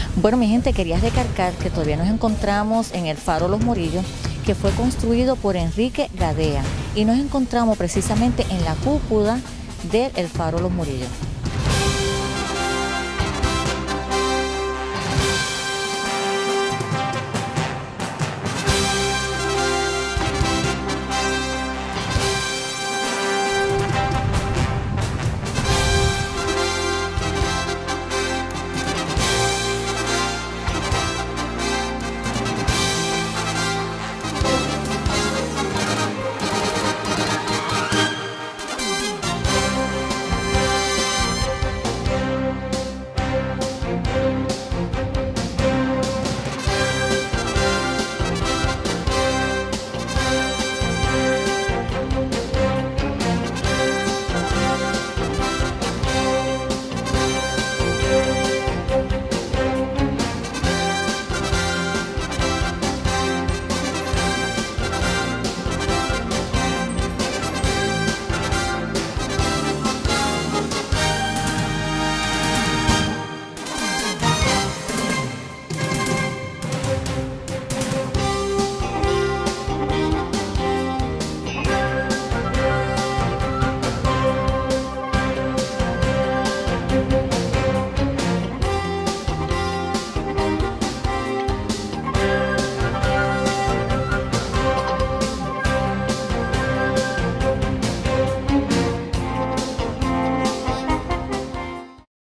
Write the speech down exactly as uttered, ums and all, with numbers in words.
Bueno, mi gente, quería recalcar que todavía nos encontramos en el Faro Los Morillos, que fue construido por Enrique Gadea, y nos encontramos precisamente en la cúpula del el Faro Los Morillos.